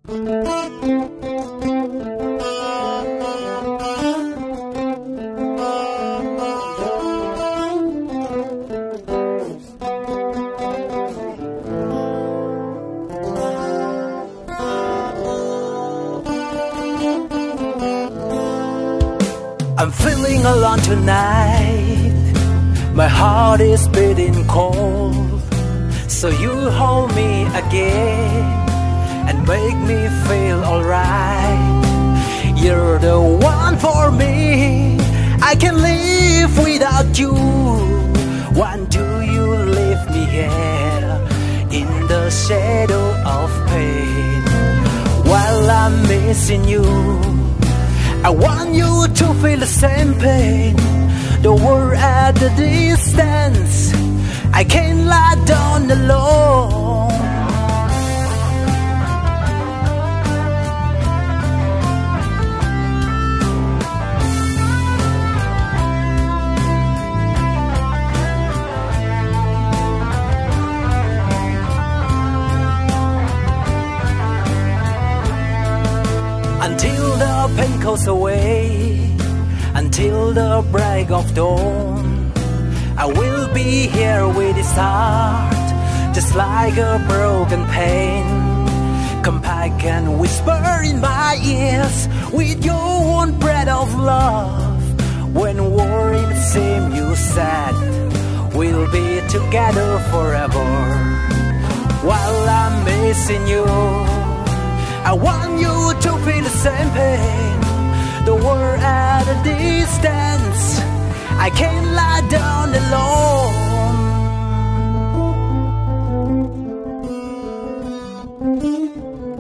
I'm feeling alone tonight. My heart is beating cold. So you hold me again and make me feel alright. You're the one for me. I can't live without you. Why do you leave me here in the shadow of pain? While I'm missing you, I want you to feel the same pain. The world at a distance, I can't lie down alone. Until the pain goes away, until the break of dawn, I will be here with this heart, just like a broken pane. Come back and whisper in my ears with your own breath of love. When worried seem you said we'll be together forever. While I'm missing you, I want you to feel the same pain. The world at a distance, I can't lie down alone.